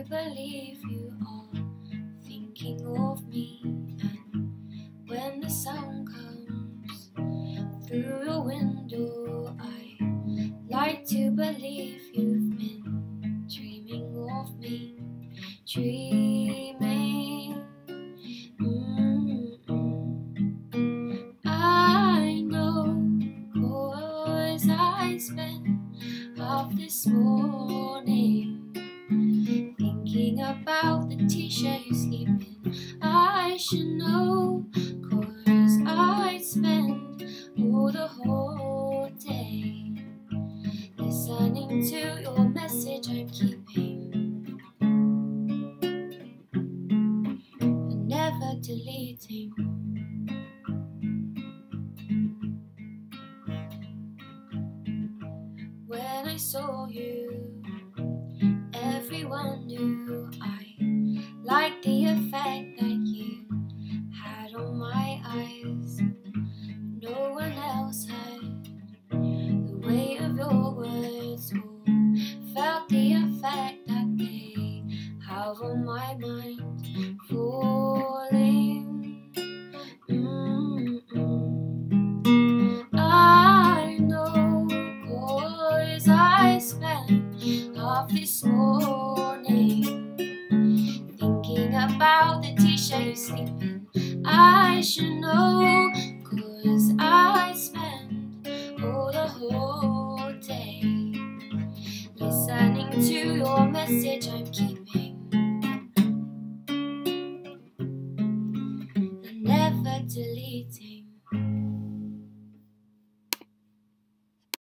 believe you are thinking of me, and when the sound comes through your window, I like to believe you've been dreaming of me, dreaming. I know, 'cause I spent half this morning thinking about the t-shirt you sleep in. I should know, 'cause I spent all the whole day listening to your message I'm keeping and never deleting. When I saw you, everyone knew I liked the effect that you had on my eyes. No one else had the weight of your words or felt the effect that they have on my mind. Falling, I know, 'cause I spent half this morning thinking about the t-shirt you sleep in. I should know, 'cause I spent all the whole day listening to your message I'm keeping and never deleting.